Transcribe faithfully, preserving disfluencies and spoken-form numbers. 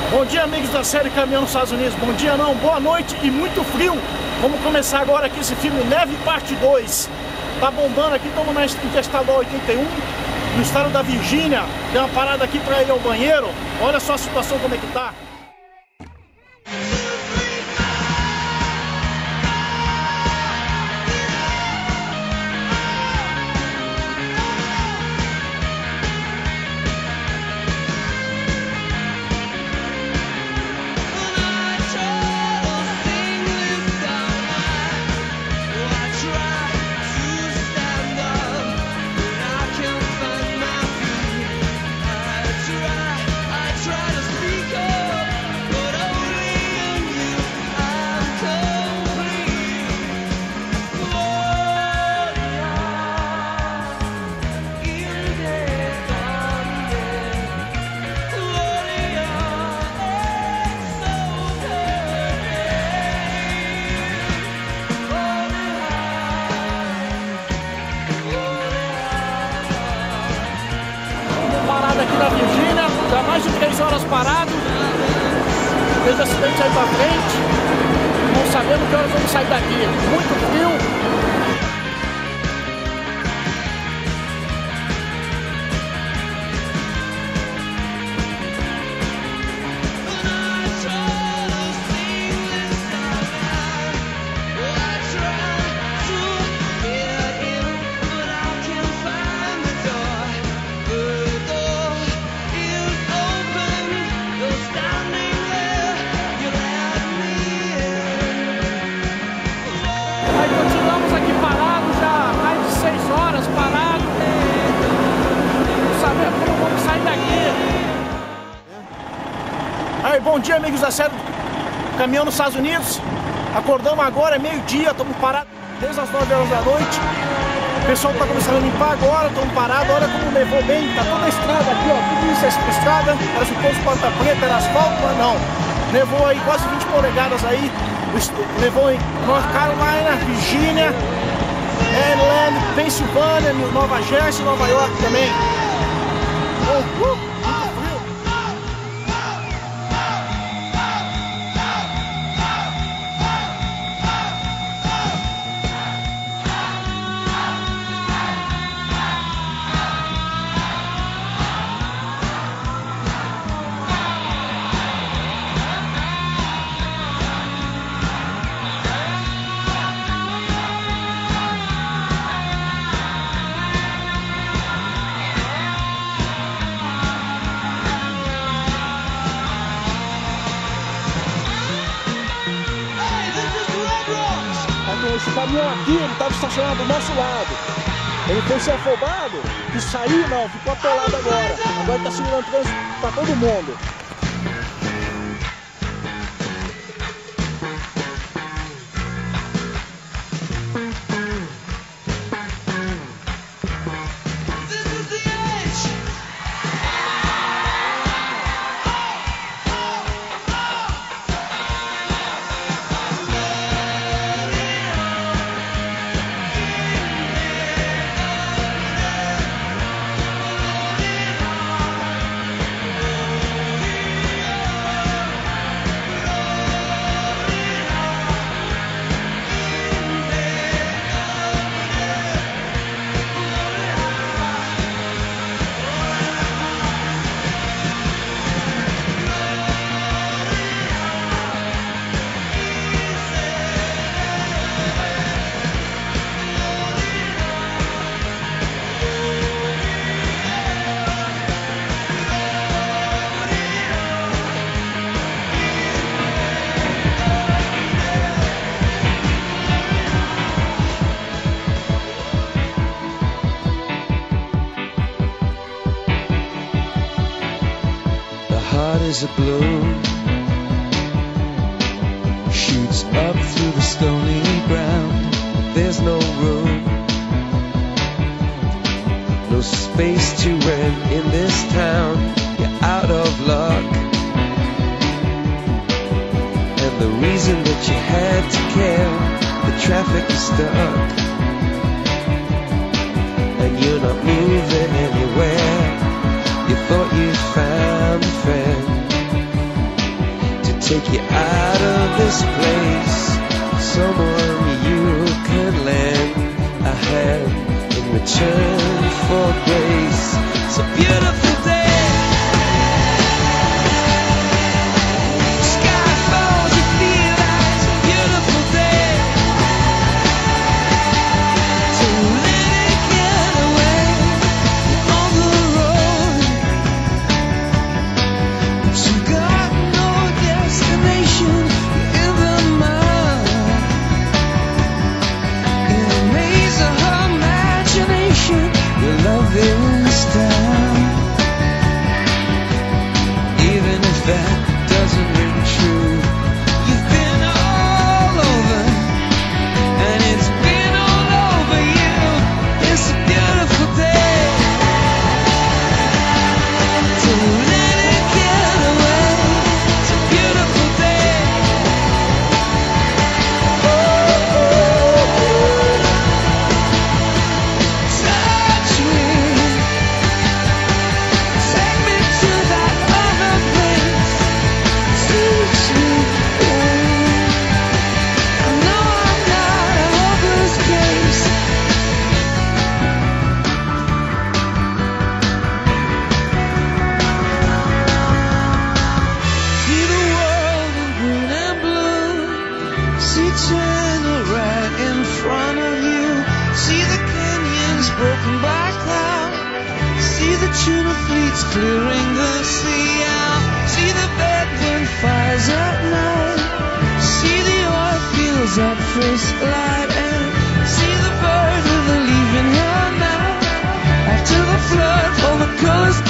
Bom dia, amigos da série Caminhão nos Estados Unidos. Bom dia não, boa noite e muito frio. Vamos começar agora aqui esse filme Neve Parte dois. Tá bombando aqui, estamos na Interestadual oitenta e um, no estado da Virgínia. Tem uma parada aqui para ir ao banheiro. Olha só a situação como é que tá. Aqui na Virgínia, já mais de três horas parado, desde o acidente aí pra frente, não sabemos que horas vamos sair daqui, muito frio. Aí, bom dia, amigos da série Caminhão nos Estados Unidos. Acordamos agora, é meio-dia, estamos parados desde as nove horas da noite. O pessoal está começando a limpar agora, estamos parados. Olha como levou bem, tá toda a estrada aqui, ó. Tudo isso é estrada, parece um posto Porta Preta, era asfalto, mas não. Levou aí quase vinte polegadas aí. Levou em North Carolina, Virgínia, Maryland, Pensilvânia, Nova Jersey, Nova York também. Uh, uh. Esse caminhão aqui, ele estava estacionado do nosso lado. Ele foi ser afobado e saiu, não, ficou atolado agora. Agora está segurando trânsito para todo mundo. Heart is a balloon, shoots up through the stony ground. There's no room, no space to rent in this town. You're out of luck, and the reason that you had to care, the traffic is stuck, and you're not moving anywhere. You thought you'd found a friend, take you out of this place. Someone you can lend a hand in return for grace. It's a beautiful day. Sky falls, you feel like it's a beautiful day. So let it get away on the road. But you got no destination in the mind. In a maze of her imagination, your love is down. Even if that doesn't ring true, you've been all over, and it's been all over you. It's a beautiful day. So let it get away. It's a beautiful day. Oh, oh, oh. Touch me. Take me to that other place. Teach me. I know I'm not a hopeless case. See the world in green and blue. See China right in front of you. See the canyons broken by cloud. See the tuna fleets clearing the sea out. See the bedroom fires at night. See the oil fields at first light. And see the bird with a leaf in her mouth. After the flood, all the colors